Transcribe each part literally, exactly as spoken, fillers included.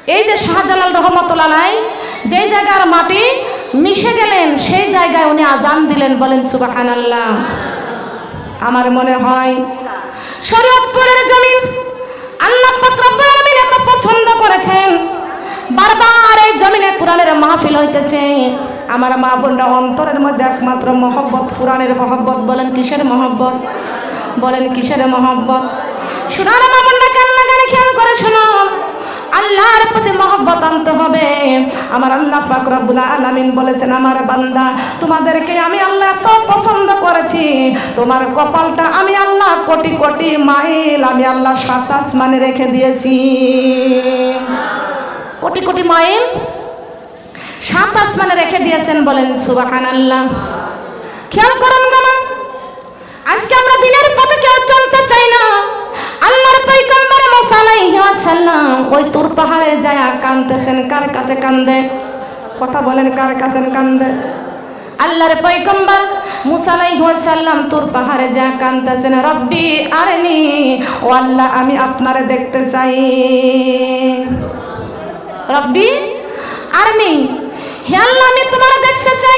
এই যে শাহজালাল রহমতুল্লাহ আলাইহি যেই জায়গার মাটি মিশে গেলেন সেই জায়গায় উনি আজান দিলেন, বলেন সুবহানাল্লাহ। আমার মনে হয় শরীয়তপুরের জমিন আল্লাহ পাক রব্বুল আলামিন এত পছন্দ করেছেন, বারবার এই জমিনে কোরআনের মাহফিল হইতেছে। আমার মা বোনরা অন্তরের মধ্যে একমাত্র মহব্বত, কোরআনের মহব্বত। বলেন কিসের মহব্বত? বলেন কিসের মহব্বত? শোনার মা বোনরা কান্না করে খেয়াল করে শোনো, আল্লাহর প্রতি মহব্বত আনতে হবে। আমার আল্লাহ পাক রব্বুল আলামিন বলেছেন, আমার বান্দা তোমাদেরকে আমি আল্লাহ এত পছন্দ করেছি, তোমার কপালটা আমি আল্লাহ কোটি কোটি মাইল আমি আল্লাহ সাত আসমানে রেখে দিয়েছি। কোটি কোটি মাইল সাত আসমানে রেখে দিয়েছেন, বলেন সুবহানাল্লাহ। খেয়াল করুন গামা, আজকে আমরা দিনের পথে কেউ চলতে চাই না। আল্লাহর পয়গম্বর মুসা আলাইহিস সালাম ওই তুর পাহাড়ে যায় কাঁদতেছেন। কার কাছে কান্দে? কথা বলেন, কার কাছে কান্দে? আল্লাহর পয়গম্বর মুসা আলাইহিস সালাম তুর পাহাড়ে যায় কাঁদতেছেন, রব্বি আরনি, ও আল্লাহ আমি আপনারে দেখতে চাই। রব্বি আরনি, হে আল্লাহ আমি তোমারে দেখতে চাই,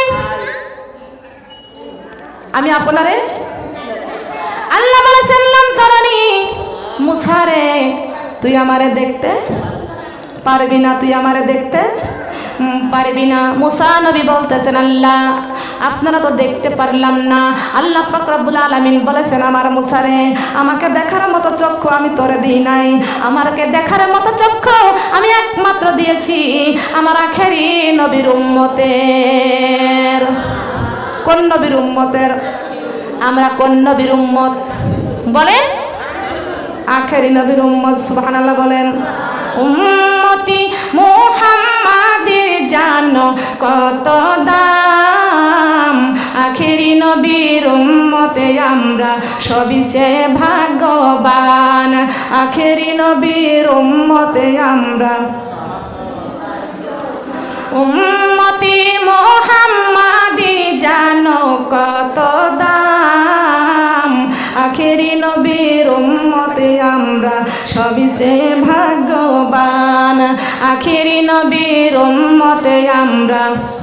আমি আপনারে। আল্লাহ বলেছেন লাম তারানি, মুসা রে তুই আমারে দেখতে পারবি না, তুই আমারে দেখতে পারবি না। মুসা নবী বলতেছেন, আল্লাহ আপনারা তো দেখতে পারলাম না। আল্লাহ পাক রব্বুল আলামিন বলেছেন, আমার মুসা রে আমাকে দেখার মতো চক্ষু আমি তোরে দিই নাই, আমাকে দেখার মতো চক্ষু আমি একমাত্র দিয়েছি আমার আখেরি নবীর উম্মতের। কোন নবীর উম্মতের? আমরা কোন নবীর উম্মত? বলেন আখেরি নবীর উম্মত। সুবহানাল্লাহ বলেন। উম্মতি মুহাম্মাদের জানো কত দাম, আখেরি নবীর উম্মতে আমরা সবিষে ভাগ্যবান, আখেরি নবীর উম্মতে আমরা। উম্মতি মুহাম্মাদি জানো কত দাম, আখেরি নবীর উম্মতে আমরা সবিষে ভাগ্যবান, আখেরি নবীর উম্মতে আমরা।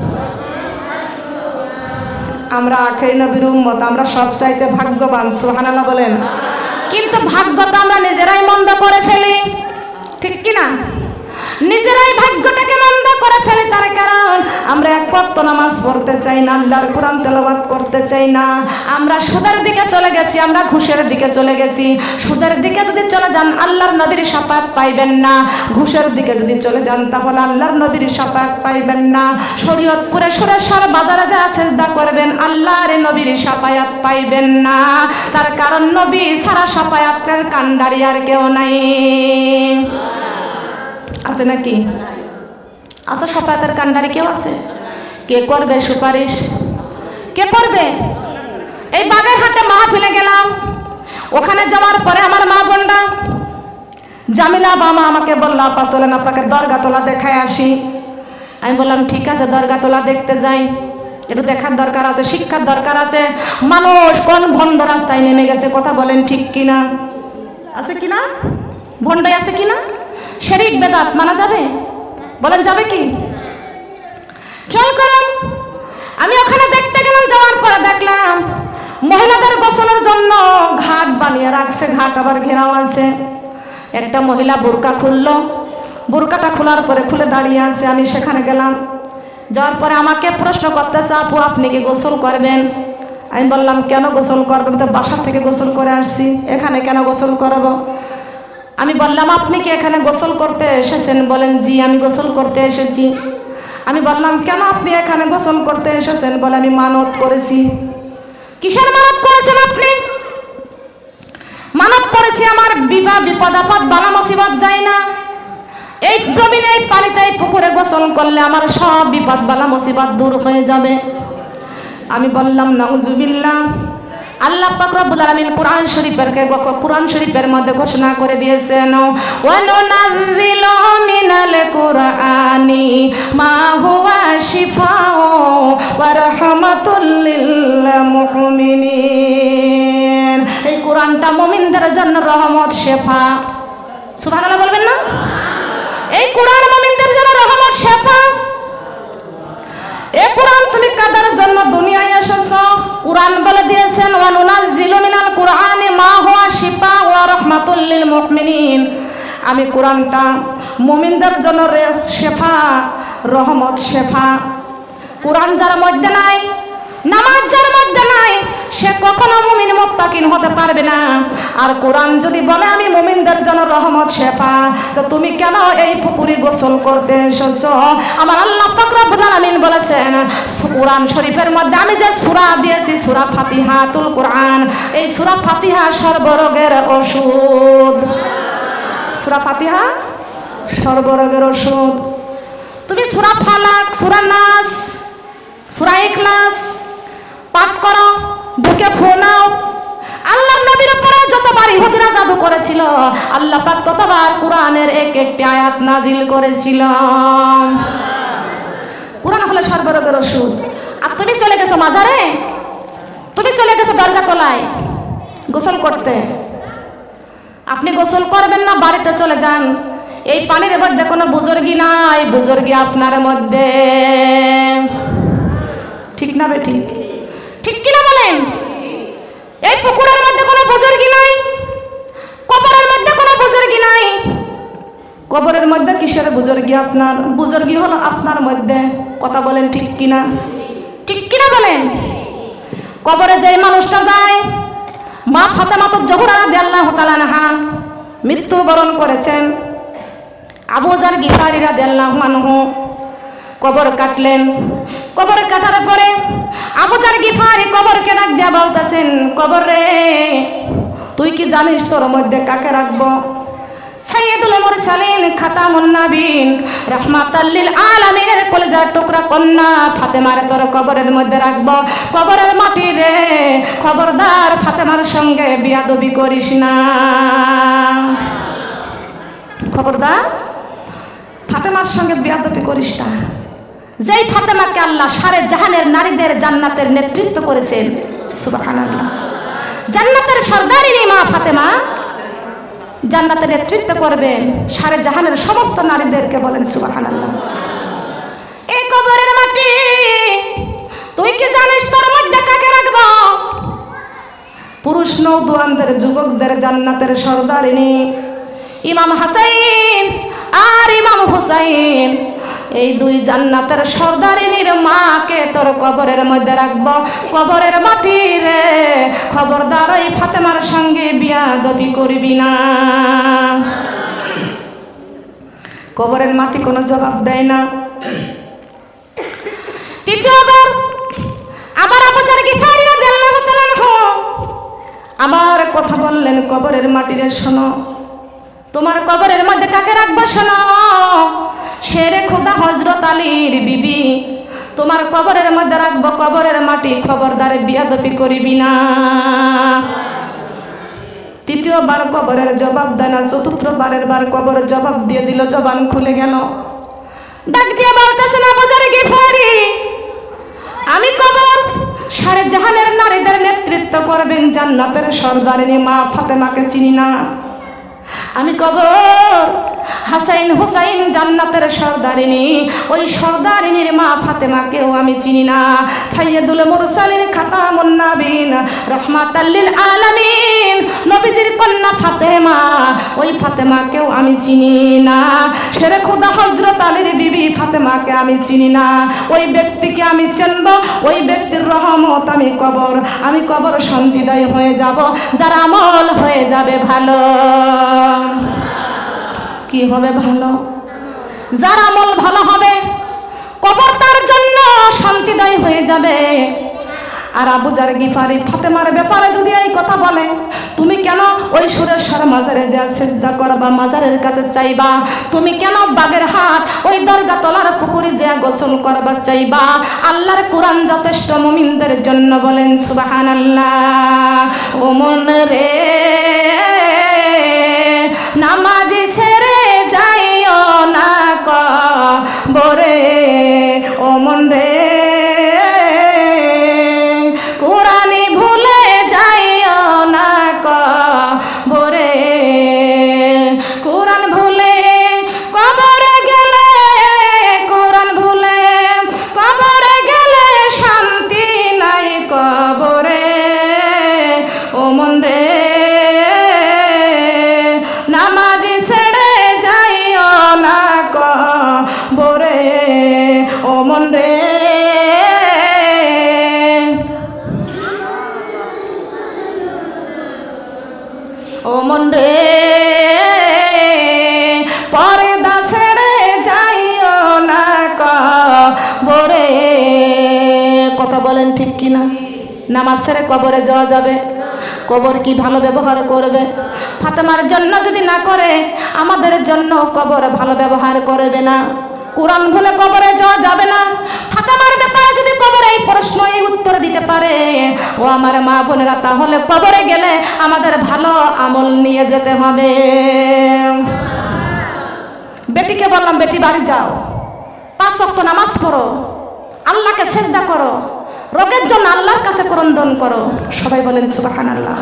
আমরা আখেরি নবীর উম্মত, আমরা সব চাইতে ভাগ্যবান। সুবহানাল্লাহ বলেন। কিন্তু ভাগ্য তো আমরা নিজেরাই মন্দ করে ফেলি, ঠিক কি না? নিজেরাই ভাগ্যটাকে মন্দ করে ফেলি। তার কারণ আমরা এক ওয়াক্ত নামাজ পড়তে চাই না, আল্লাহর কোরআন তেলাওয়াত করতে চাই না। আমরা সুদের দিকে চলে গেছি, আমরা ঘুষের দিকে চলে গেছি। সুদের দিকে যদি চলে যান আল্লাহর নবীর শাফাত পাইবেন না, ঘুষের দিকে যদি চলে যান তাহলে আল্লাহর নবীর শাফাত পাইবেন না। শরীয়তপুরে সুরেশ্বর বাজারে যা সিজদা করবেন আল্লাহর নবীর শাফায়াত পাইবেন না। তার কারণ নবী ছাড়া শাফায়াতের কান্ডারি আর কেউ নাই। আছে নাকি? আচ্ছা, শাফায়াতের কান্ডারি কেউ আছে? কে করবে সুপারিশ? কে করবে? এই বাগেরহাটে মাহফিলে গেলাম, ওখানে যাওয়ার পরে আমার মা বোনরা জামিলা বামা আমাকে বলল, আপা চলেন আপনাকে দরগাতলা দেখায় আসি। আমি বললাম ঠিক আছে, দরগাতলা দেখতে যাই, একটু দেখার দরকার আছে, শিক্ষার দরকার আছে। মানুষ কোন ভণ্ড রাস্তায় নেমে গেছে, কথা বলেন ঠিক কিনা? আছে কিনা? ভণ্ডাই আছে কিনা? শিরক বেদাত মানা যাবে? বলেন যাবে কি? খেয়াল করুন, আমি ওখানে দেখতে গেলাম, যাওয়ার পরে দেখলাম মহিলাদের গোসলের জন্য ঘাট বানিয়ে রাখছে, ঘাট আবার ঘেরাও আছে। একটা মহিলা বোরকা খুললো, বোরকাটা খোলার পরে খুলে দাঁড়িয়ে আছে। আমি সেখানে গেলাম, যাওয়ার পরে আমাকে প্রশ্ন করতেছে, আপু আপনি কি গোসল করবেন? আমি বললাম কেন গোসল করবেন? তো বাসা থেকে গোসল করে আসছি, এখানে কেন গোসল করব? আমি বললাম আপনি কি এখানে গোসল করতে এসেছেন? বলেন জি আমি গোসল করতে এসেছি। আমি বললাম কেন আপনি এখানে গোসল করতে এসেছেন? বলে আমি মানত করেছি। কিসের মানত করেছেন আপনি? মানত করেছি আমার বিবাহ বিপদ আপদ বালা মুসিবত যায় না, এই জমিনে এই পানিতে এই পুকুরে গোসল করলে আমার সব বিপদ বালা মুসিবত দূর হয়ে যাবে। আমি বললাম নাউজুবিল্লাহ। আল্লাহ পাক রব্বুল আলামিন কোরআন শরীফের কোরআন শরীফের মধ্যে ঘোষণা করে দিয়েছেন, ওয়া নুনাযিলু মিনাল কুরআনি মা হুয়া শিফাউ ওয়া রাহমাতুল লিল মুমিনিন। এই কোরআনটা মুমিনদের জন্য রহমত, শেফা। সুবহানাল্লাহ বলবেন না? এই কোরআন রাহমাতুল লিল মুমিনিন। আমি কোরআনটা মুমিনদের জন্য শেফা, রহমত, শেফা। কোরআন যার মধ্যে নাই, নামাজ যার মধ্যে নাই, সে কখনো মুমিন মুত্তাকিন হতে পারবে না। আর কোরআন যদি বলে আমি মুমিনদের জন্য রহমত, শেফা, তো তুমি কেন এই পুকুরে গোসল করতে এসেছো? আমার আল্লাহ পাক রব্বুল আলামিন বলেছেন কোরআন শরীফের মধ্যে আমি যে সূরা দিয়েছি, সূরা ফাতিহাতুল কোরআন, এই সূরা ফাতিহা সর্বরোগের ওষুধ। সূরা ফাতিহা সর্বরোগের ওষুধ। তুমি সূরা ফালাক, সূরা নাস, সূরা ইখলাস পাঠ করো, বুকে ফু নাও। আল্লাহর নবীর উপরে যতবার ইহুদিরা জাদু করেছিল, আল্লাহ পাক ততবার কোরআনের এক একটি আয়াত নাজিল করেছিল। কোরআন হলো সর্বরোগের ওষুধ। আর তুমি চলে গেছো মাজারে, তুমি চলে গেছো দরগা তলায় গোসল করতে। আপনি গোসল করবেন না, বাড়িতে চলে যান। এই পানির মধ্যে কোনো বুজুর্গি নাই, বুজুর্গি আপনার মধ্যে। ঠিক না বে ঠিক? ঠিক কিনা বলেন? এই পুকুরের মধ্যে কোনো বুজুর্গি নাই, কবরের মধ্যে কোনো বুজুর্গি নাই। কবরের মধ্যে কিসের বুজুর্গি? আপনার বুজুর্গি হলো আপনার মধ্যে। কথা বলেন ঠিক কিনা? ঠিক কিনা বলেন? কবরে যে মানুষটা যায়, মা ফাতেমাতুজ জোহরা রাদিয়াল্লাহু তাআলা আনহা মৃত্যুবরণ করেছেন। আবু যার গিফারি রাদিয়াল্লাহু আনহু কবর কাটলেন। কবর কাটার পরে আবু যার গিফারি কবরকে ডাক দিয়া বলতেছেন, কবর রে, তুই কি জানিস তোর মধ্যে কাকে রাখবো? সাইয়্যিদুল মুরসালিন, খাতামুন নবীন, রাহমাতাল লিল আলামিনের কলিজার টুকরা কন্যা ফাতেমার তোর কবরের মধ্যে রাখবো। কবরের মাটি রে, খবরদার ফাতেমার সঙ্গে বিয়াদবি করিস না। খবরদার ফাতেমার সঙ্গে বিয়াদবি করিস না। যেই ফাতেমাকে আল্লাহ সারে জাহানের নারীদের জান্নাতের নেতৃত্ব করেছেন, সুবহানাল্লাহ, জান্নাতের সর্দারিনী মা ফাতেমা জান্নাতের নেতৃত্ব করবেন সারে জাহানের সমস্ত নারীদেরকে। বলেন সুবহানাল্লাহ। এই কবরের মাটি, তুই কি জানিস তোর মধ্যে কাকে রাখবো? পুরুষ নওজোয়ানদের, যুবকদের জান্নাতের সর্দারিনী ইমাম হাসাইন আর ইমাম হুসাইন, এই দুই জান্নাতের সর্দারিনীর মাকে তোর কবরের মধ্যে রাখবো। কবরের মাটি রে, খবরদার এই ফাতেমার সঙ্গে বিয়াদবি করবি না। কবরের মাটি কোনো জবাব দেয় না। তৃতীয়বার আবার আবু যার গিফারি রাদিয়াল্লাহু তাআলা আনহু আমার কথা বললেন, কবরের মাটি রে, শোনো, তোমার কবরের মধ্যে কাকে রাখবো শোনো। শেরে খোদা হযরত আলীর বিবি, তোমার কবরের মধ্যে রাখবো কবরের মাটি, খবরদার বিয়াদবি করিবি না। তৃতীয়বার কবরের জবাব দেয় না, চতুর্থবারের বার কবর জবাব দিয়ে দিল, জবান খুলে গেল। ডাক দিয়ে বলতেছে, না আবু যার গিফারি, আমি কবর সারে জাহানের নারীদের নেতৃত্ব করবেন জান্নাতের সর্দারিনী মা ফাতেমাকে চিনি না। আমি কবর হাসাইন হুসাইন জান্নাতের সর্দারিনী, ওই সর্দারিনীর মা ফাতেমাকেও আমি চিনি না। সাইয়্যিদুল মুরসালিন, খাতামুন নবীন, রাহমাতাল লিল আলামিন, নবীজির কন্যা ফাতেমা, ওই ফাতেমাকেও আমি চিনি না। শেরে খোদা হযরত আলীর বিবি ফাতেমাকে আমি চিনি না। ওই ব্যক্তিকে আমি চিনব, ওই ব্যক্তির রহমত আমি কবর, আমি কবর শান্তিদায়ী হয়ে যাব, যার আমল হয়ে যাবে ভালো। কি হবে ভালো? যার আমল ভালো হবে, কবর তার জন্য শান্তিদায়ী হয়ে যাবে। আর আবু যার গিফারি ফাতেমার ব্যাপারে যদি এই কথা বলে, তুমি কেন ওই সুরেশ্বর মাজারে যা সিজদা করবা, মাজারের কাছে চাইবা? তুমি কেন বাগের হাট ওই দরগা তলার পুকুরে যা গোসল করবা চাইবা? আল্লাহর কোরআন যথেষ্ট মুমিনদের জন্য। বলেন সুবহানাল্লাহ। ও মন রে, নামাজি ছেড়ে যাইও না কবরে, ও মন রে, কোরআনি ভুলে যাইও না কবরে। কোরআন ভুলে কবরে গেলে, কোরআন ভুলে কবরে গেলে শান্তি নাই কবরে, ও মন রে। নামাজ ছেড়ে কবরে যাওয়া যাবে? কবর কি ভালো ব্যবহার করবে? ফাতেমার জন্য যদি না করে, আমাদের জন্য কবর ভালো ব্যবহার করবে না। কোরআন ভুলে কবরে যাওয়া যাবে না। ফাতেমার ব্যাপারে যদি কবরে এই প্রশ্ন এই উত্তর দিতে পারে, ও আমার মা বোনেরা, তাহলে কবরে গেলে আমাদের ভালো আমল নিয়ে যেতে হবে। বেটিকে বললাম, বেটি বাড়ি যাও, পাঁচ ওয়াক্ত নামাজ পড়ো, আল্লাহকে সেজদা করো, রোগের জন্য আল্লাহর কাছে ক্রন্দন করো। সবাই বলেন সুবহানাল্লাহ।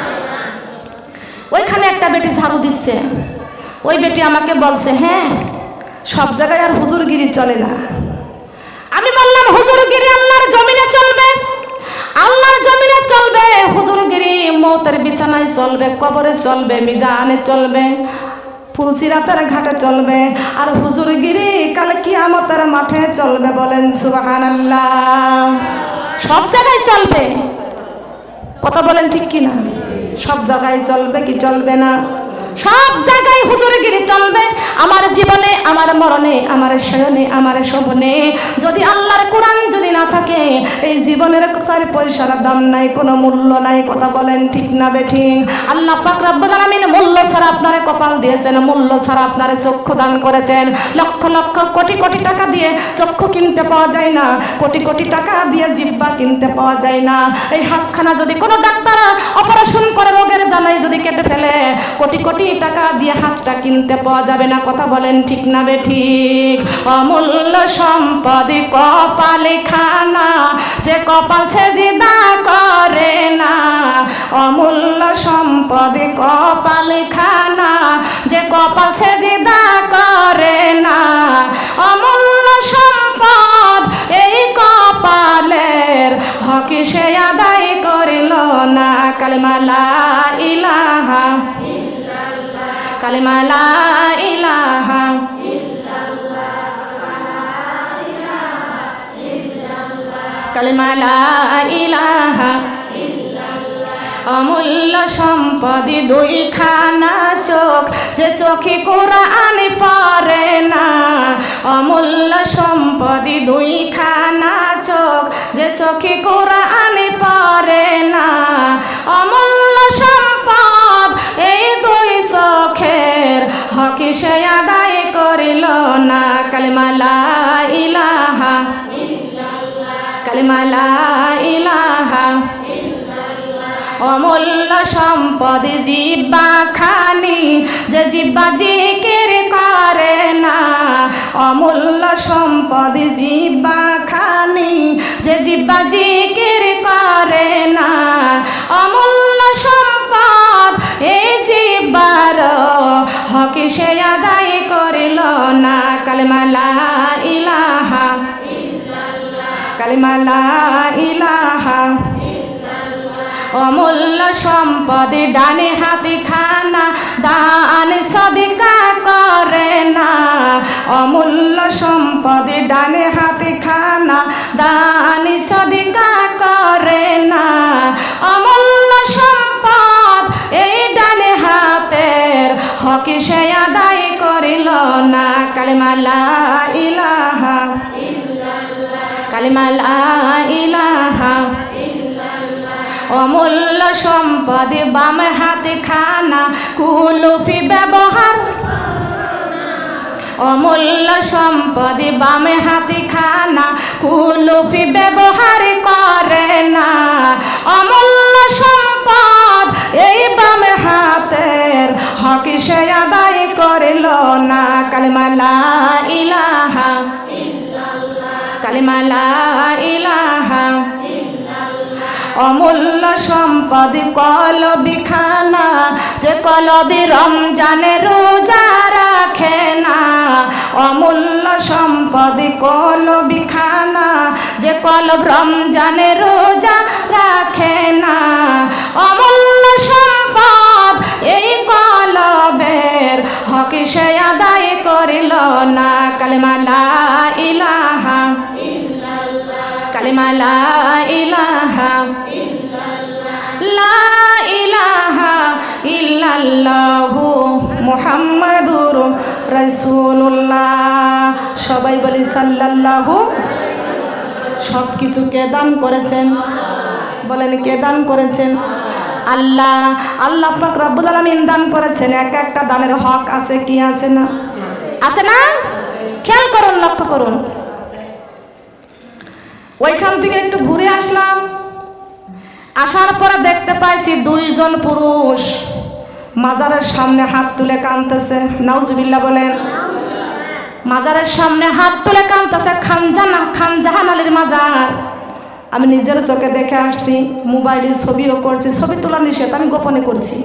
ওইখানে একটা বেটি ঝাড়ু দিচ্ছে। ওই বেটি আমাকে বলছে, হ্যাঁ সব জায়গায় আর হুজুরগিরি চলে না। আমি বললাম, হুজুরগিরি আল্লাহর জমিনে চলবে, আল্লাহর জমিনে চলবে। হুজুরগিরি মৌতের বিছানায় চলবে, কবরে চলবে, মিজানে চলবে, ফুলসিরাতের ঘাটে চলবে, আর হুজুরগিরি কাল কিয়ামতের মাঠে চলবে। বলেন সুবহানাল্লাহ। সব জায়গায় চলবে। কথা বলেন ঠিক কিনা? সব জায়গায় চলবে কি চলবে না? সব জায়গায় হুজুরগিরি চলবে। আমার জীবনে, আমার মরণে, আমার শয়নে, আমার শোভনে যদি আল্লাহর কোরআন যদি না থাকে, এই জীবনের চার পয়সার দাম নাই, কোনো মূল্য নাই। কথা বলেন ঠিক না বেঠিক? আল্লাহ পাক রব্বুল আলামিন মূল্য ছাড়া আপনারে কপাল দিয়েছেন, মূল্য ছাড়া আপনারে চক্ষু দান করেছেন। লক্ষ লক্ষ কোটি কোটি টাকা দিয়ে চক্ষু কিনতে পাওয়া যায় না, কোটি কোটি টাকা দিয়ে জিহ্বা কিনতে পাওয়া যায় না। এই হাতখানা যদি কোনো ডাক্তার অপারেশন করে রোগের জ্বালায় যদি কেটে ফেলে, কোটি কোটি টাকা দিয়ে হাতটা কিনতে পাওয়া যাবে না। কথা বলেন ঠিক না বেঠিক? অমূল্য সম্পদ কপালে খানা, যে কপাল সেজদা করে না। অমূল্য সম্পদ কপালে খানা, যে কপাল সেজদা করে না। অমূল্য সম্পদ এই কপালের হক সে আদায় করিল না। কালিমা লা ইলাহা, কালিমা লা ইলাহা, কালিমা লা ইলাহা। অমূল্য সম্পদ দুইখানা চোখ, যে চোখে কোরআন পড়ে না। অমূল্য সম্পদ দুইখানা চোখ, যে চোখে কোরআন পড়ে না। অমূল্য সম্পদ এই দুই চোখের হক সে আদায় করিল না। কালিমা লা ইলাহা, কালিমা লা ইলাহা। অমূল্য সম্পদ জিহ্বা খানি, যে জিহ্বা জিকির করে না। অমূল্য সম্পদ জিহ্বা খানি, যে জিহ্বা জিকির করে না। অমূল্য সম্পদ এই জিহ্বার হক সে আদায় করিল না। কালিমা লা ইলাহা, কালিমা লা ইলাহা। অমূল্য সম্পদ ডানে হাতে খানা, দান সদকা করে না। অমূল্য সম্পদ ডানে হাতে খানা, দান সদকা করে না। অমূল্য সম্পদ এই ডানে হাতের হক সে আদায় করিল না। কালিমা লা ইলাহা, কালিমা লা ইলাহা। অমূল্য সম্পদ বাম হাতে খানা, কুলুপি ব্যবহার। অমূল্য সম্পদ বাম হাতে খানা, কুলুপি ব্যবহার করে না। অমূল্য সম্পদ এই বাম হাতের হক সে আদায় করিল না। কালিমা লা ইলাহা, কালিমা লা ইলাহা। অমূল্য সম্পদ কলবি খানা, যে কলবি রমজানে রোজা রাখে না। অমূল্য সম্পদ কলবি খানা, যে কলব রমজানে রোজা রাখে না। অমূল্য সম্পদ এই কলবের হক সে আদায় করিল না। কালিমা লা ইলাহা, কালিমা লা ইলাহা। লা ইলাহা ইল্লাল্লাহু মুহাম্মাদুর রাসূলুল্লাহ। সবাই বলি সাল্লাল্লাহু। সব কিছুকে দান করেছেন, বলেন কে দান করেছেন? আল্লাহ। আল্লাহ পাক রব্বুল আলামিন দান করেছেন। এক একটা দানের হক আছে কি আছে না? আছে না? খেয়াল করুন, লক্ষ্য করুন। ওইখান থেকে একটু ঘুরে আসলাম, আসার পরে দেখতে পাইছি দুইজন পুরুষ মাজারের সামনে হাত তুলে কাঁদতেছে। নাউজুবিল্লাহ বলেন। মাজারের সামনে হাত তুলে কাঁদতেছে। খানজানা খানজাহান আলীর মাজার। আমি নিজের চোখে দেখে আসছি, মোবাইলে ছবিও করছি। ছবি তোলা নিষেধ, আমি গোপনে করছি।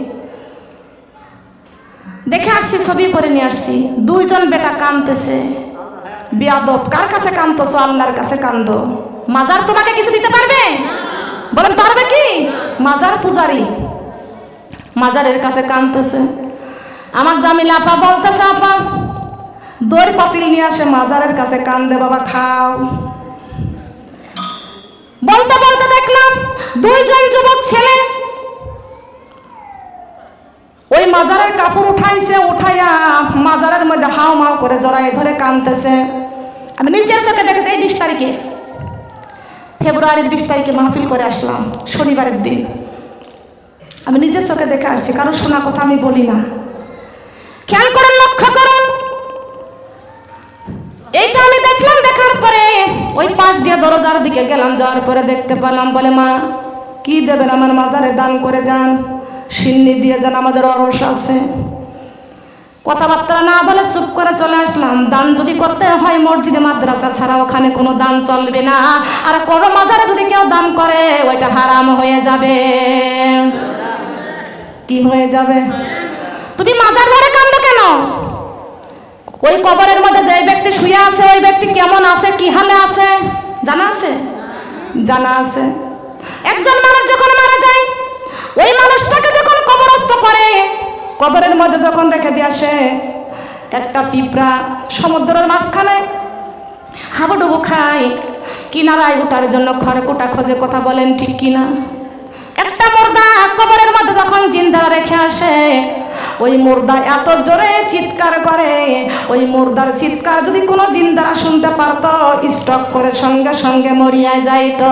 দেখে আসছি, ছবি করে নিয়ে আসছি। দুইজন বেটা কাঁদতেছে। বিয়াদব, কার কাছে কাঁদতেছো? আল্লাহর কাছে কান্দো। মাজার তোমাকে কিছু দিতে পারবে? বলেন পারবে কি? মাজার পূজারি মাজারের কাছে কাঁদতেছে। আমার জামিল আপা বলতেছে, আপা দই পাতিল নিয়ে আসে মাজারের কাছে কান্দে, বাবা খাও। বলতে বলতে দেখলাম দুইজন যুবক ছেলে ওই মাজারের কাপড় উঠাইছে, উঠাইয়া মাজারের মধ্যে হাও মাও করে জড়াই ধরে কাঁদতেছে। আমি নিজের চোখে দেখেছি। এই বিশ তারিখে ফেব্রুয়ারির বিশ তারিখে মাহফিল করে আসলাম, শনিবারের দিন। আমি নিজের চোখে দেখে আসছি, কারণ শোনা কথা আমি বলি না। খেয়াল করেন, লক্ষ্য করুন। এইটা আমি দেখলাম। দেখার পরে ওই পাশ দিয়ে দরজার দিকে গেলাম। যাওয়ার পরে দেখতে পেলাম, বলে মা কি দেবেন? আমার মাজারে দান করে যান, সিন্নি দিয়ে যান, আমাদের অরস আছে। কথাবার্তা না বলে চুপ করে চলে আসলাম। দান যদি করতে হয় মসজিদে মাদ্রাসা ছাড়া ওখানে কোনো দান চলবে না। আর কোনো মাজারে যদি কেউ দান করে ওইটা হারাম হয়ে যাবে। কি হয়ে যাবে? তুমি মাজার ধরে কান্দো কেন? ওই কবরের মধ্যে যে ব্যক্তি শুয়ে আছে ওই ব্যক্তি কেমন আছে, কি হালে আছে জানা আছে? জানা আছে। একজন মানুষ যখন মারা যায়, ওই মানুষটাকে যখন কবরস্থ করে, কবরের মধ্যে যখন রেখে দিয়ে আসে, একটা পিঁপড়া সমুদ্রের মাঝখানে হাবুডুবু খায়, কিনারায় ওঠার জন্য খড়কুটা খোঁজে। কথা বলেন ঠিক কিনা? একটা মুর্দা কবরের মধ্যে যখন জিন্দা রেখে আসে, ওই মুর্দা এত জোরে চিৎকার করে, ওই মুর্দার চিৎকার যদি কোনো জিন্দারা শুনতে পারত, স্টক করে সঙ্গে সঙ্গে মরিয়া যাইত।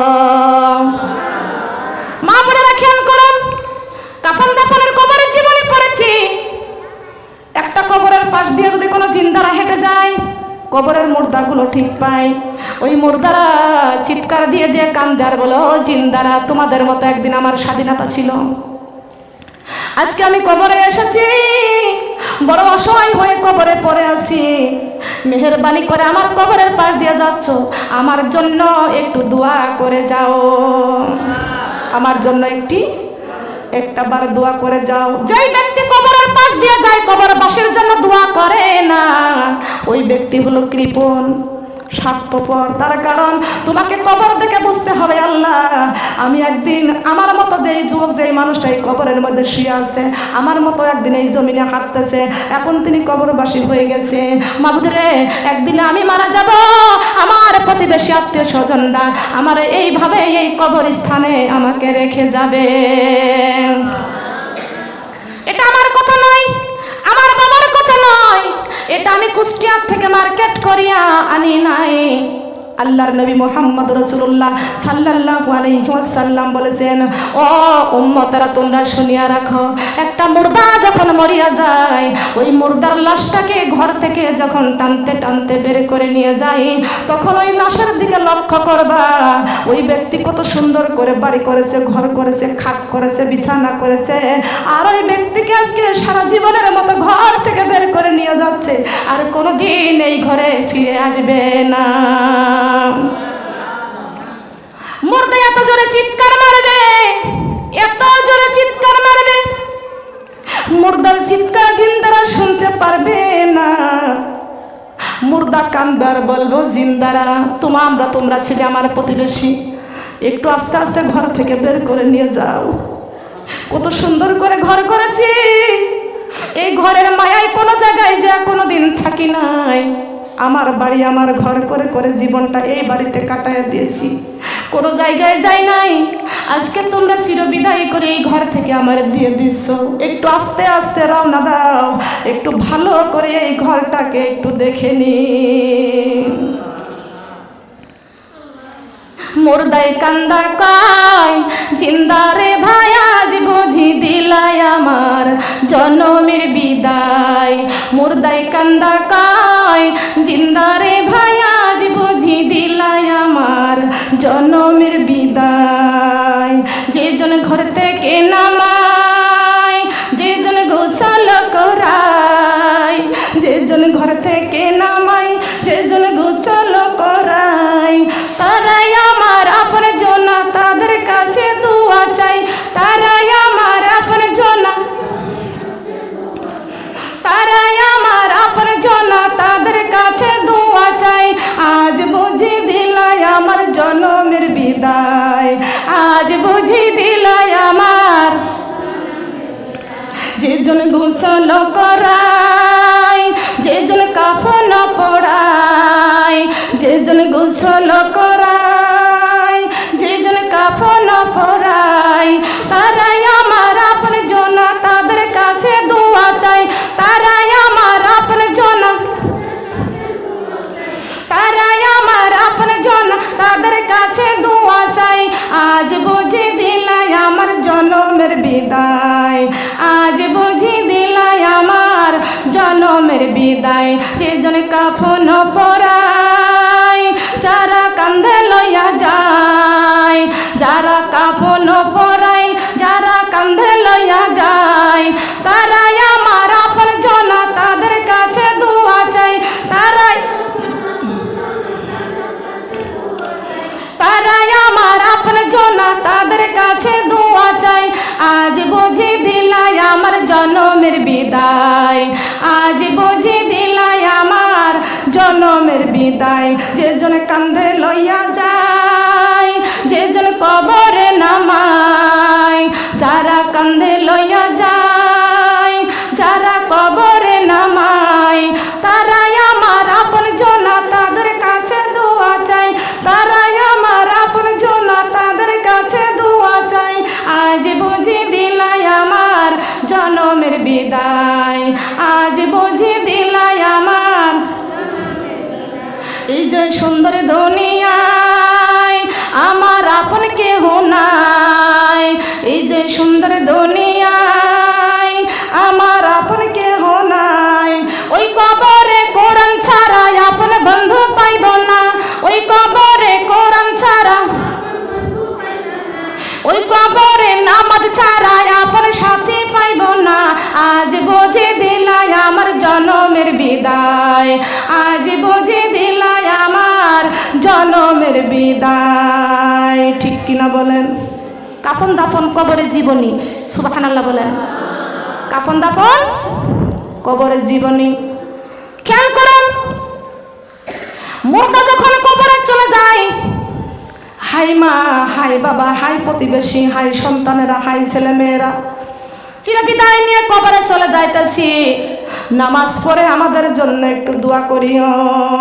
মা বোনেরা খেয়াল করুন, কাফন দাফনের কবরের জীবনে পড়েছি। একটা কবরের পাশ দিয়ে যদি কোনো জিন্দারা হেঁটে যায়, কবরের মুর্দাগুলো ঠিক পায়। ওই মুর্দারা চিৎকার দিয়ে দিয়ে কান্দে আর বলো, ও জিন্দারা, তোমাদের মতো একদিন আমার স্বাধীনতা ছিল। আজকে আমি কবরে এসেছি, বড় অসহায় হয়ে কবরে পড়ে আছি। মেহেরবানি করে আমার কবরের পাশ দিয়ে যাচ্ছ, আমার জন্য একটু দোয়া করে যাও। আমার জন্য একটি একটা বার দোয়া করে যাও। যেই ব্যক্তি কবরের পাশ দিয়ে যায়, কবরবাসীর জন্য দোয়া করে না, ওই ব্যক্তি হলো কৃপণ, স্বার্থপর। তার কারণ তোমাকে কবর দেখে বুঝতে হবে, আল্লাহ আমি একদিন আমার মতো যেই যুবক, যেই মানুষটা এই কবরের মধ্যে শুয়ে আছে, আমার মতো একদিন এই জমিনে হাঁটতেছে, এখন তিনি কবরবাসী হয়ে গেছে। মাবুদ রে, একদিন আমি মারা যাব, আমার প্রতিবেশী আত্মীয় স্বজনরা আমার এইভাবে এই কবরস্থানে আমাকে রেখে যাবে। এটা আমার কথা নয়, আমার বাবার কথা নয়, এটা আমি কুষ্টিয়ার থেকে মার্কেট করিয়া আনি নাই। আল্লাহর নবী মুহাম্মদ রাসূলুল্লাহ সাল্লাল্লাহু আলাইহি ওয়াসাল্লাম বলেছেন, ও উম্মতরা তোমরা শুনিয়া রাখো, একটা মুর্দা যখন মরিয়া যায়, ওই মুর্দার লাশটাকে ঘর থেকে যখন টানতে টানতে বের করে নিয়ে যায়, তখন ওই লাশের দিকে লক্ষ্য করবা, ওই ব্যক্তি কত সুন্দর করে বাড়ি করেছে, ঘর করেছে, খাট করেছে, বিছানা করেছে, আর ওই ব্যক্তিকে আজকে সারা জীবনের মতো ঘর থেকে বের করে নিয়ে যাচ্ছে, আর কোনোদিন এই ঘরে ফিরে আসবে না। মুর্দা এত জোরে চিৎকার মারবে, এত জোরে চিৎকার মারবে, মুর্দার চিৎকার জিন্দারা শুনতে পারবে না। মুর্দা কাঁদবে আর বলবো, জিন্দারা তোমা আমরা তোমরা ছিলে আমার প্রতিবেশী, একটু আস্তে আস্তে ঘর থেকে বের করে নিয়ে যাও। কত সুন্দর করে ঘর করেছি, এই ঘরের মায়ায় কোনো জায়গায় যে কোনোদিন থাকি নাই। আমার বাড়ি আমার ঘর করে করে জীবনটা এই বাড়িতে কাটাইয়া দিয়েছি, কোনো জায়গায় যাই নাই। আজকে তোমরা চিরবিদায় করে এই ঘর থেকে আমার দিয়ে দিচ্ছ, একটু আস্তে আস্তে রওনা দাও, একটু ভালো করে এই ঘরটাকে একটু দেখে নি। মুর্দায় কান্দা কয় জিন্দারে ভাই আজ বুঝি দিলাই আমার জনমের বিদায়। মুর্দায় কান্দা কয় জিন্দারে ভাই আজ বুঝি দিলাই আমার জনমের বিদায়। যে জন ঘর থেকে নামায়, যে জন গোসল করায়, যে জন ঘর থেকে নামাই, যে জন গোসল করাই, তারাই আমার আপন জনা, তাদের কাছে দোয়া চাই। তারাই আমার আপন জনা, তারাই আমার আপন জনা, তাদের কাছে দোয়া চাই। আজ বুঝি দিলাই আমার জনমের বিদায়, আজ বুঝি দিলাই আমার। যে জন গোসল করাই, যে জন কাফন পড়াই, যে জন গোসল করাই, যে জন কাফন পড়াই, তারাই আমার আপন জনা, তাদের কাছে দোয়া চাই। তারাই আমার আপন জনা, তারাই আমার আপন জনা, তাদের কাছে দোয়া চাই। আজ বুঝি দিলাই আমার জনমের বিদায়, আজ বুঝি দিলাই আমার জনমের বিদায়। যে জন কাফন পরাই, যারা কান্ধে লইয়া যায়, যারা কাফন পরাই, যারা কান্ধে লইয়া যায়, তারাই আমার আপন জনা, তাদের কাছে দোয়া চাই। তারাই তারাই আমার আপন জনা, তাদের কাছে দোয়া চাই। আজ বুঝি দিলাই আমার জনমের বিদায়, আজ বুঝি দিলাই আমার জনমের বিদায়। যে জন কান্ধে লইয়া যায়, যে জন কবরে নামায়, যারা কান্ধে লইয়া যায়, যারা কবরে নামায়, তারাই আমার আপন জনা, তাদের কাছে দোয়া চাই। তারাই আমার আপন জনা, তাদের কাছে দোয়া চাই। আজ বুঝি দিলাই আমার জনমের বিদায়, আজ বুঝি দিলাই আমার। এই যে সুন্দর দুনিয়ায় আমার আপন কেহ নাই, এই যে সুন্দর দুনিয়ায় আমার আপন কেহ নাই। ওই কবরে কোরআন ছাড়া আপন বন্ধু পাইব না, ওই কবরে কোরআন ছাড়া, ওই কবরে নামাজ ছাড়া আপন সাথী পাইব না। আজ বুঝি দিলাই আমার জনমের বিদায়, আজ বুঝি দিলাই আমার জনমের বিদায়। ঠিক কিনা বলেন? কাফন দাফন কবরে জীবনী, সুবহানাল্লাহ বলেন। কাফন দাফন কবরে জীবনী। খেয়াল করুন, মুর্দা যখন কবরে চলে যায়, হাই মা, হাই বাবা, হাই প্রতিবেশী, হাই সন্তানেরা, হাই ছেলেমেয়েরা চিরবিদায় নিয়ে কবরে চলে যাইতেছি। নামাজ পড়ে আমাদের জন্য একটু দোয়া করিও।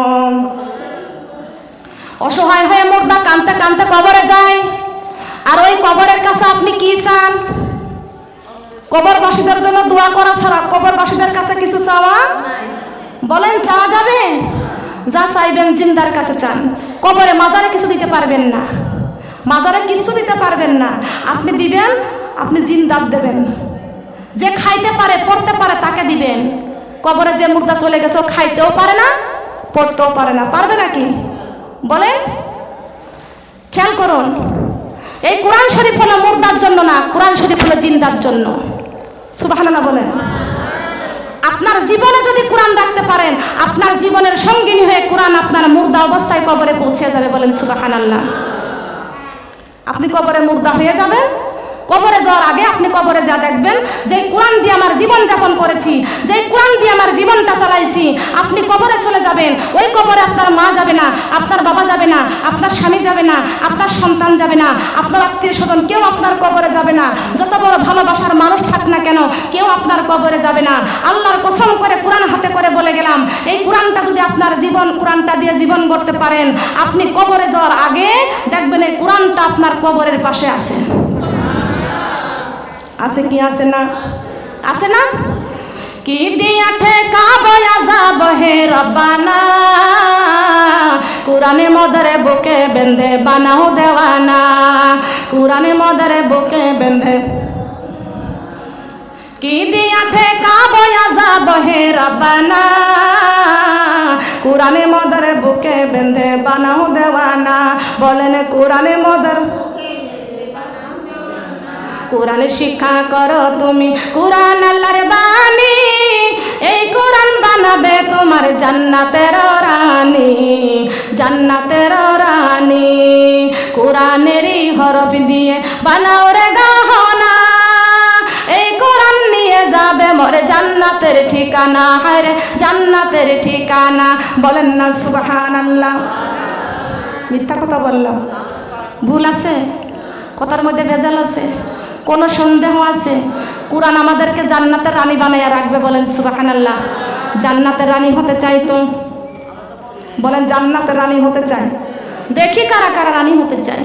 অসহায় হয়ে মুর্দা কাঁদতে কাঁদতে কবরে যায়। আর ওই কবরের কাছে আপনি কি চান? কবরবাসীদের জন্য দোয়া করা ছাড়া কবরবাসীদের কাছে কিছু চাওয়া? বলেন, চাওয়া যাবে? যা চাইবেন জিন্দার কাছে চান। কবরে মাজারে কিছু দিতে পারবেন না, মাজারে কিছু দিতে পারবেন না। আপনি দিবেন, আপনি জিন্দার দেবেন। যে খাইতে পারে, পড়তে পারে, তাকে দিবেন। কবরে যে মুর্দা চলে গেছে, ও খাইতেও পারে না, পড়তেও পারে না, পারবে নাকি? বলেন। খেয়াল করুন, এই কোরআন শরীফ হলো মুর্দার জন্য না, কোরআন শরীফ হলো জিন্দার জন্য। সুবহানাল্লাহ বলেন। আপনার জীবনে যদি কোরআন রাখতে পারেন, আপনার জীবনের সঙ্গিনী হয়ে কোরআন আপনার মুর্দা অবস্থায় কবরে পৌঁছে যাবে। বলেন সুবহানাল্লাহ। আপনি কবরে মুর্দা হয়ে যাবেন, কবরে যাওয়ার আগে আপনি কবরে যা দেখবেন, যে কোরআন দিয়ে আমার জীবন যাপন করেছি, যে কোরআন দিয়ে আমার জীবনটা চালাইছি, আপনি কবরে চলে যাবেন। ওই কবরে আপনার মা যাবে না, আপনার বাবা যাবে না, আপনার স্বামী যাবে না, আপনার সন্তান যাবে না, আপনার আত্মীয় স্বজন কেউ আপনার কবরে যাবে না। যত বড় ভালোবাসার মানুষ থাক না কেন, কেউ আপনার কবরে যাবে না। আল্লাহর কসম করে কোরআন হাতে করে বলে গেলাম, এই কোরআনটা যদি আপনার জীবন, কোরআনটা দিয়ে জীবন গড়তে পারেন, আপনি কবরে যাওয়ার আগে দেখবেন এই কোরআনটা আপনার কবরের পাশে আছে। আছে কি আছে না? আছে না? কি দিয়া ঠেকা বয়া যাব হে রব্বানা, কোরআনে মদরে বুকে বেঁধে বানাও দেওয়ানা, কোরআনে মদের বুকে বেঁধে কি দিয়া ঠেকাবো আযাব হে রব্বানা, কোরআনে মদের বুকে বেঁধে বানাও দেওয়ানা। বলেন কোরআনে মদের কোরআনে শিক্ষা করো তুমি, কোরআন আল্লাহর বাণী, এই কোরআন বানাবে তোমার জান্নাতের রানী, জান্নাতের রানী। কোরআনেরই হরফ দিয়ে বানাও রে গহনা, এই কোরআন নিয়ে যাবে মোরে জান্নাতের ঠিকানা, হায় রে জান্নাতের ঠিকানা। বলেন না সুবহানাল্লাহ। মিথ্যা কথা বললাম? ভুল আছে? কথার মধ্যে ভেজাল আছে? কোনো সন্দেহ আছে? কোরআন আমাদেরকে জান্নাতের রানী বানাইয়া রাখবে। বলেন সুবহানাল্লাহ। জান্নাতের রানী হতে চাই তো? বলেন জান্নাতের রানী হতে চাই? দেখি কারা কারা রানী হতে চাই।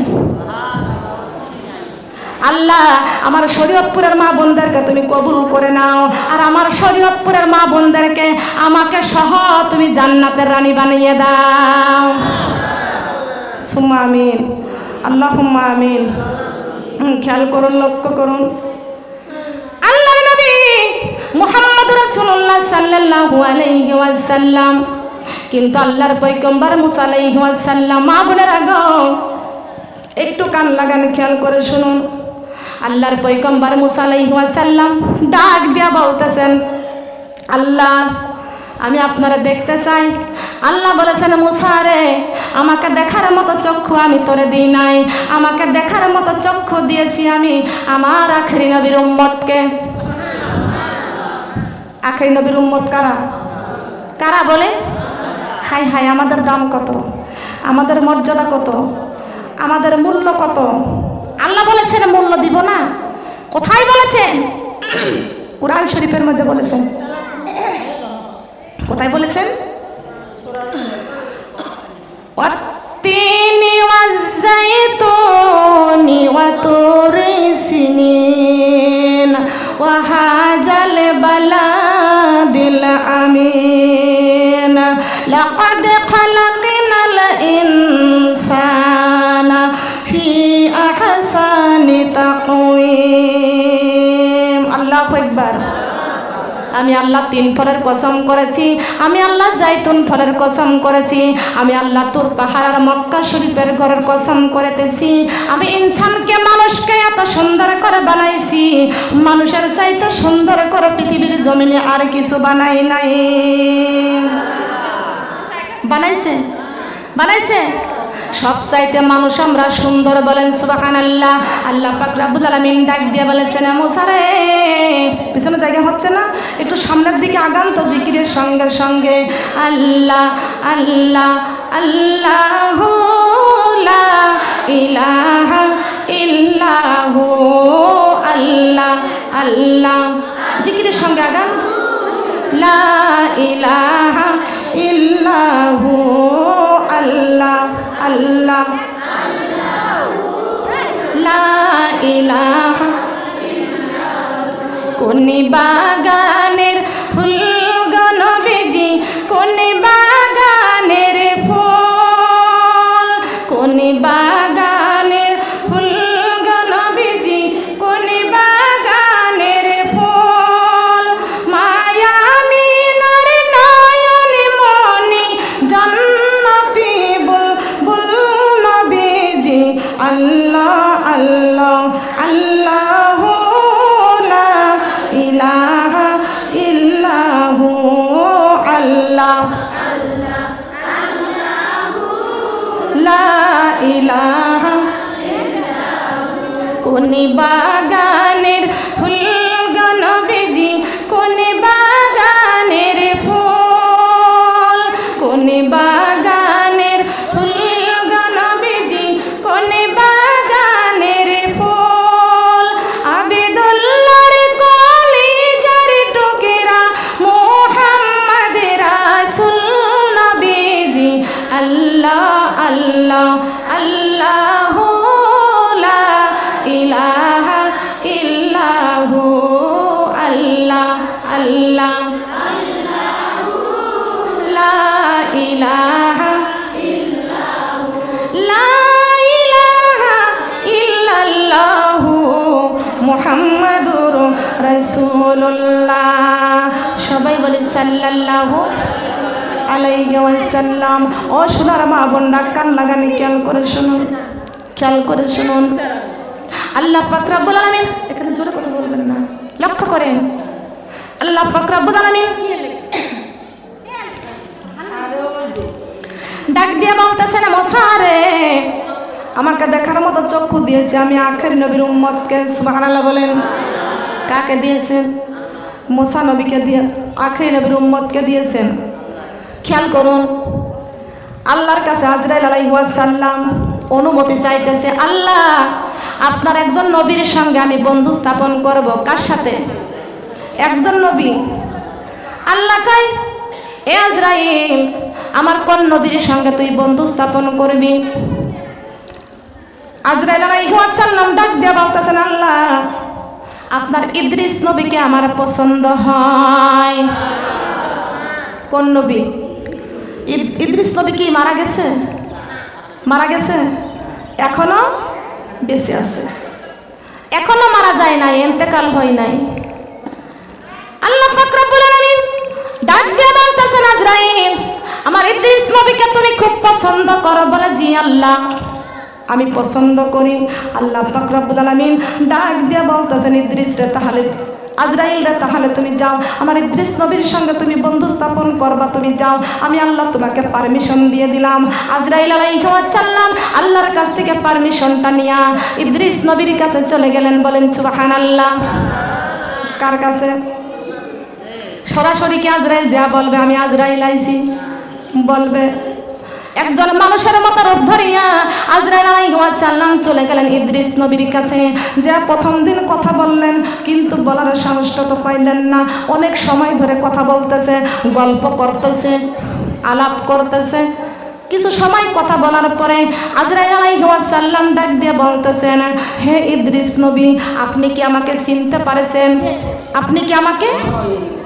আল্লাহ আমার শরীয়তপুরের মা বোনদেরকে তুমি কবুল করে নাও, আর আমার শরীয়তপুরের মা বোনদেরকে আমাকে সহ তুমি জান্নাতের রানী বানিয়ে দাও। সুম্মা আমিন, আল্লাহুম্মা আমিন। খেয়াল করুন, লক্ষ্য করুন, আল্লাহর নবী মুহাম্মদ রাসূলুল্লাহ সাল্লাল্লাহু আলাইহি ওয়াসাল্লাম কিন্তু আল্লাহর পয়গম্বর মুসা আলাইহি ওয়াসাল্লাম, মা বোনেরা গো একটু কান লাগান, খেয়াল করে শুনুন। আল্লাহর পয়গম্বর মুসা আলাইহি ওয়াসাল্লাম ডাক দিয়া বলতেছেন, আল্লাহ আমি আপনারা দেখতে চাই। আল্লাহ বলেছেন, মুসা রে আমাকে দেখার মতো চক্ষু আমি তোরে দিই নাই, আমাকে দেখার মতো চক্ষু দিয়েছি আমি আমার আখেরি নবীর উম্মতকে। আখেরি নবীর উম্মত কারা? কারা বলে? হাই হাই, আমাদের দাম কত, আমাদের মর্যাদা কত, আমাদের মূল্য কত। আল্লাহ বলেছেন মূল্য দিব না? কোথায় বলেছেন? কুরআন শরীফের মধ্যে বলেছেন। কোথায় বলেছেন? ওয়াত্তিনি ওয়াজ্জাইতুনি ওয়া তুরি সিনিন ওয়া হাজাল বালাদিল আমিন লাকাদ খালাকনাল ইনসানা ফি আহসানি তাকওয়িম। আল্লাহু আকবার। আমি আল্লাহ তিন ফলের কসম করেছি, আমি আল্লাহ জাইতুন ফলের কসম করেছি, আমি আল্লাহ তুর পাহাড় আর মক্কা শরীফের ঘরের কসম করেতেছি। আমি ইনসানকে, মানুষকে এত সুন্দর করে বানাইছি, মানুষের চাইতে সুন্দর করে পৃথিবীর জমিনে আর কিছু বানাই নাই। বানাইছে? বানাইছে? সব চাইতে মানুষ আমরা সুন্দর। বলেন সুবহানাল্লাহ। আল্লাহ পাক রব্বুল আলামিন ডাক দিয়ে বলেছেন, মুসা রে পিছনে জায়গা হচ্ছে না, একটু সামনের দিকে আগান তো জিকিরের সঙ্গে সঙ্গে। আল্লাহ আল্লাহ আল্লাহু লা ইলাহা ইল্লাহু, আল্লাহ আল্লাহ, জিকিরের সঙ্গে আগান। লা ইলাহা ইল্লাহু, আল্লাহ আল্লাহ, লা ইলাহা। কোন বাগানের ফুল গো নবীজি, কোন বাগানের ফুল, কোন বাগানের ফুল গো নবীজি, কোন বাগানের ফুল। মায়া মিনার নয়ন মনি জান্নাতি বুলবুল নবীজি। আল্লাহ আল্লাহ আল্লাহু লা ইলাহা ইল্লাহু, আল্লাহ লা ইলাহা। কোন বাগানের ফুল গো নবীজি, কোন বাগানের ফুল, কোন বাগানের ফুল গো নবীজি, কোন বাগানের ফুল। আবিদুল্লাহর কলিজার টুকরা মুহাম্মদ রাসূল নবীজি। আল্লাহ আল্লাহ আল্লাহু লা ইলাহা ইল্লাহু, আল্লাহ আল্লাহ লা ইলাহা রাসূলুল্লাহ। সবাই বলি সাল্লাল্লাহু আলাইহি ওয়াসাল্লাম। ও সোনার মা বোনরা, কান লাগানি খেয়াল করে শুনুন, খেয়াল করে শুনুন। আল্লাহ পাক রব্বুল আলামিন, এখানে জোরে কথা বলবেন না, লক্ষ্য করেন। আল্লাহ পাক রব্বুল আলামিন ডাক দিয়ে বলতেছেন, মুসা রে, আমাকে দেখার মতো চক্ষু দিয়েছে আমি আখের নবীর উম্মতকে। সুবহানাল্লাহ বলেন। কাকে দিয়েছেন? মুসা নবীকে দিয়ে, আখের নবীর উম্মতকে দিয়েছেন। খেয়াল করুন, আল্লাহর কাছে আজরাইল আলাইহিস সালাম অনুমতি চাইতেছে, আল্লাহ আপনার একজন নবীর সঙ্গে আমি বন্ধু স্থাপন করব। কার সাথে? একজন নবী। আল্লাহ কয়, এ আজরাইল, আমার কোন নবীর সঙ্গে তুই বন্ধু স্থাপন করবি? আজরাইল আলাইহিস সালাম ডাক দিয়ে বলতেছেন, আল্লাহ আপনার ইদ্রিস নবীকে আমার পছন্দ হয়। কোন নবী? ইদ্রিস নবী কি মারা গেছে? মারা গেছে? এখনো বেঁচে আছে, এখনো মারা যায় নাই, ইন্তেকাল হয় নাই। আল্লাহ পাক রব্বুল আলামিন ডাক দিয়ে বলতেছেন, আজরাইল আমার ইদ্রিস নবীকে তুমি খুব পছন্দ করো? বলে, জি আল্লাহ আমি পছন্দ করি। আল্লাহ পাক রব্বুল আলামিন ডাক দিয়ে বলতেছেন, ইদ্রিস রে, তাহলে আজরাইল রে, তাহলে তুমি যাও, আমার ইদ্রিস নবীর সঙ্গে তুমি বন্ধু স্থাপন করবা, তুমি যাও, আমি আল্লাহ তোমাকে পারমিশন দিয়ে দিলাম। আজরাইল আলাইহিস সালাম আল্লাহর কাছ থেকে পারমিশনটা নিয়ে ইদ্রিস নবীর কাছে চলে গেলেন। বলেন সুবহানাল্লাহ। কার কাছে? সরাসরি কি আজরাইল যা বলবে আমি আজরাইল আইছি? বলবে? একজন মানুষের মতো রূপ ধরিয়া আজরাইল আলাইহিস সালাম চলে গেলেন ইদ্রিস নবীর কাছে। যা প্রথম দিন কথা বললেন, কিন্তু বলার সাহসটা তো পাইলেন না। অনেক সময় ধরে কথা বলতেছে, গল্প করতেছে, আলাপ করতেছে। কিছু সময় কথা বলার পরে আজরাইল আলাইহিস সালাম ডাক দিয়ে বলতেছেন, হে ইদ্রিস নবী, আপনি কি আমাকে চিনতে পারছেন? আপনি কি আমাকে